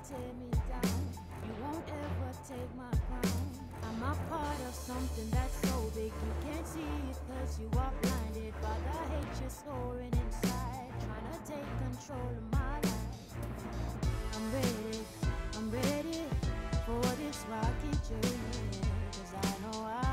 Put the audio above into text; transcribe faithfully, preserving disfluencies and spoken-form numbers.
tear me down. You won't ever take my crown. I'm a part of something that's so big you can't see it cause you are blinded by the hate you're storing inside, trying to take control of my life. I'm ready, I'm ready for this rocky journey, cause I know I